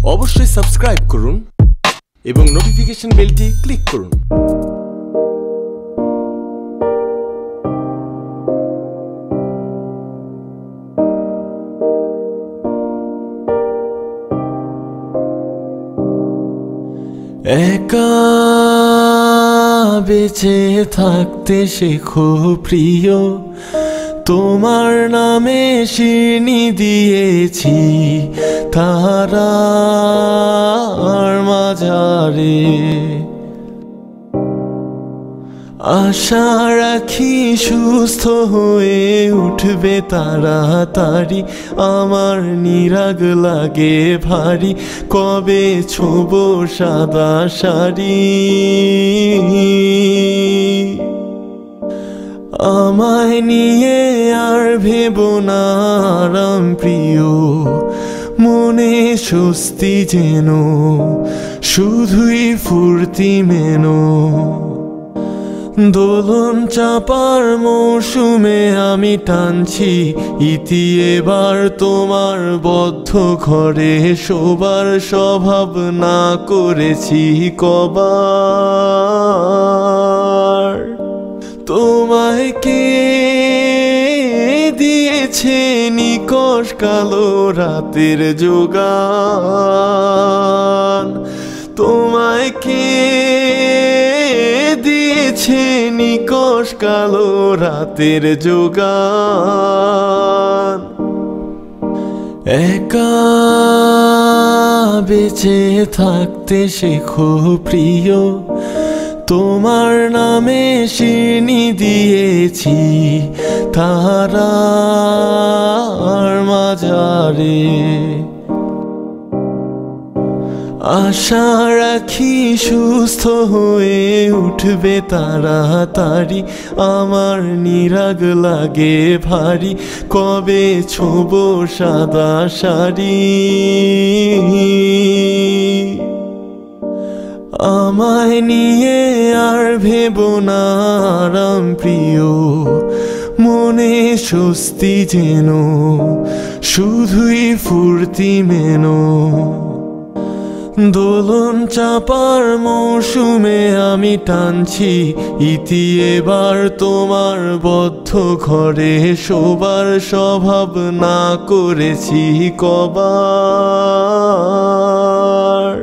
অবশ্যই সাবস্ক্রাইব করুন এবং নোটিফিকেশন বেলটি ক্লিক করুন। একা বেঁচে থাকতে শেখো প্রিয়, তোমার নামে শিরনি দিয়েছি তারার মাঝারে। আশা রাখি সুস্থ হয়ে উঠবে তাড়াতাড়ি, আমার নিরাগ লাগে ভারী, কবে ছোবো সাদা শাড়ি। আমায় নিয়ে আর ভেবো না আরাম প্রিয়, মনে স্বস্তি যেন শুধুই ফুর্তি মেনো। দোলন চাপার মৌসুমে আমি টানছি ইতি, এবার তোমার বদ্ধ ঘরে শোবার স্বভাব না করেছি কবার। তোমায় কে দিয়েছে নিকষ কালো রাতের যোগান, তোমায় কে দিয়েছে নিকষ কালো রাতের যোগান। একা বেঁচে থাকতে শেখো প্রিয়, তোমার নামে শিরনি দিয়েছি তারার মাঝারে। আশা রাখি সুস্থ হয়ে উঠবে তাড়াতাড়ি, আমার নিরাগ লাগে ভারী, কবে ছোবো সাদা শাড়ি। আমায় নিয়ে আর ভেবো না আরাম প্রিয়, মনে স্বস্তি যেন শুধুই ফুর্তি মেনো। দোলন চাপার মৌসুমে আমি টানছি ইতি, এবার তোমার বদ্ধ ঘরে শোবার স্বভাব না করেছি কবার।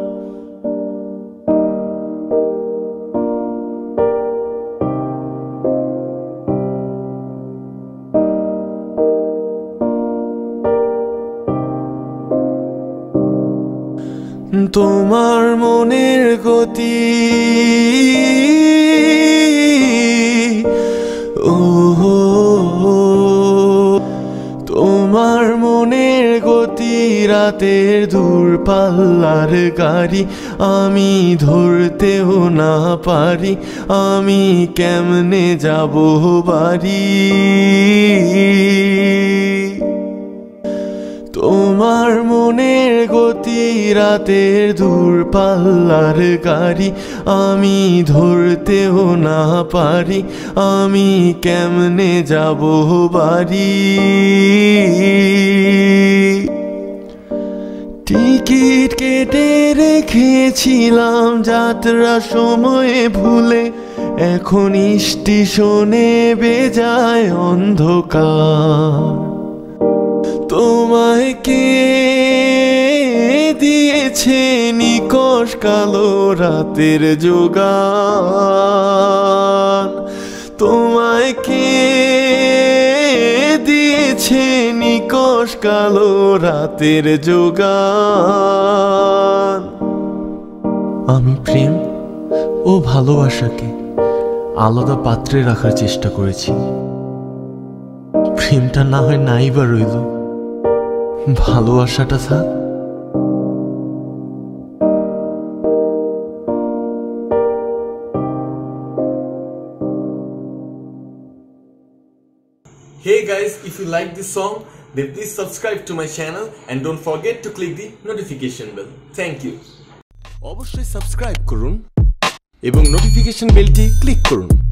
তোমার মনের গতি তোমার মনের গতি রাতের দূরপাল্লার গাড়ি, আমি ধরতেও না পারি, আমি কেমনে যাব বাড়ি। তোমার মনের গতি রাতের দূরপাল্লার গাড়ি, আমি ধরতেও না পারি, আমি কেমনে যাব বাড়ি। টিকিট কেটে রেখেছিলাম যাত্রা সময়ে ভুলে, এখন স্টেশনে বেজায় অন্ধকার। তোমায় কে দিয়েছে নিকষ কালো রাতের যোগান, তোমায় কে দিয়েছে নিকষ কালো রাতের যোগান। আমি প্রেম ও ভালোবাসাকে আলাদা পাত্রে রাখার চেষ্টা করেছি, প্রেমটা না হয় নাই বা রইল, ভালোবাসাটা থাক। Hey guys, if you like this song, then please subscribe to my channel and don't forget to click the notification bell. Thank you. অবশ্যই সাবস্ক্রাইব করুন এবং নোটিফিকেশন বেলটি ক্লিক করুন।